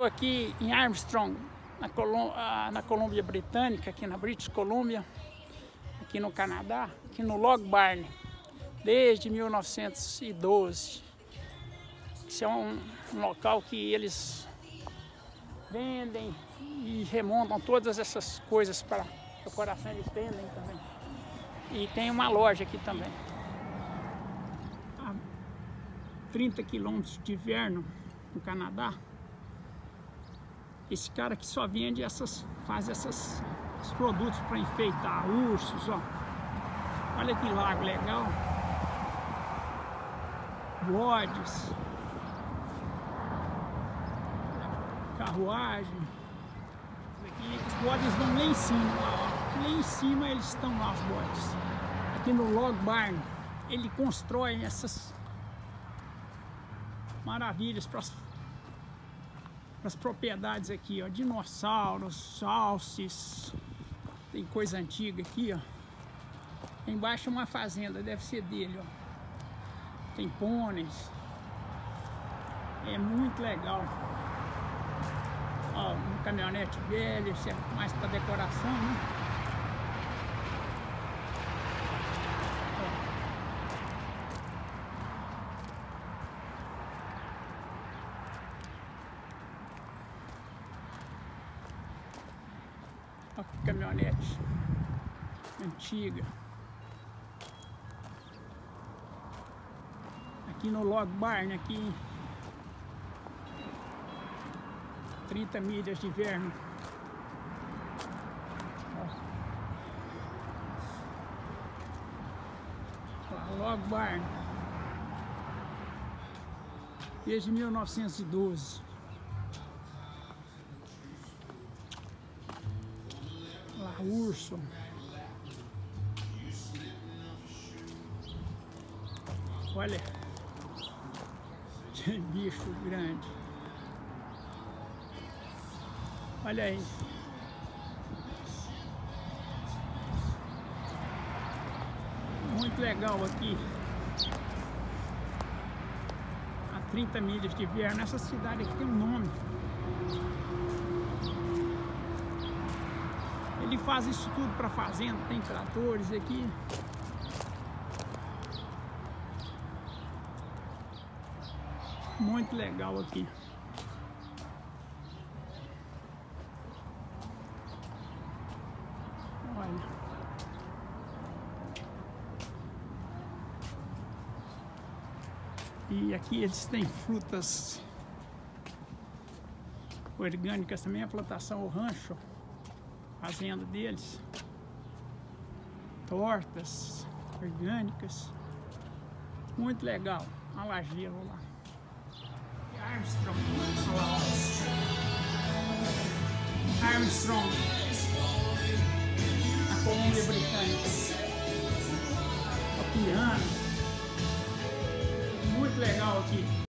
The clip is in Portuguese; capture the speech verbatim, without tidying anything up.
Estou aqui em Armstrong, na, Colô na Colômbia Britânica, aqui na British Columbia, aqui no Canadá, aqui no Log Barn, desde mil novecentos e doze. Esse é um, um local que eles vendem e remontam todas essas coisas para o coração, eles vendem também. E tem uma loja aqui também. A trinta quilômetros de Vernon, no Canadá. Esse cara que só vende essas, faz essas, esses produtos para enfeitar ursos, ó. Olha que lago legal. Bodes. Carruagem. Aqui, os bodes vão lá em cima, ó. Lá em cima eles estão lá, os bodes. Aqui no Log Barn, ele constrói essas maravilhas para as propriedades aqui, ó. Dinossauros, alces, tem coisa antiga aqui, ó. Embaixo é uma fazenda, deve ser dele, ó. Tem pôneis. É muito legal. Ó, um caminhonete velho, isso é mais para decoração, né? Ó, que caminhonete antiga. Aqui no Log Barn, aqui trinta milhas de Vernon. Ó, Log Barn, desde mil novecentos e doze. Lá, urso. Olha, que bicho grande. Olha aí. Muito legal aqui. A trinta milhas de Vernon. Essa cidade aqui tem um nome. Ele faz isso tudo para fazenda. Tem tratores aqui. Muito legal aqui. Olha. E aqui eles têm frutas orgânicas também, a plantação, o rancho, fazenda deles. Tortas orgânicas. Muito legal. Olha lá, gelo lá. Armstrong. Olha lá, ó. Armstrong. Na Colômbia Britânica. O piano. Muito legal aqui.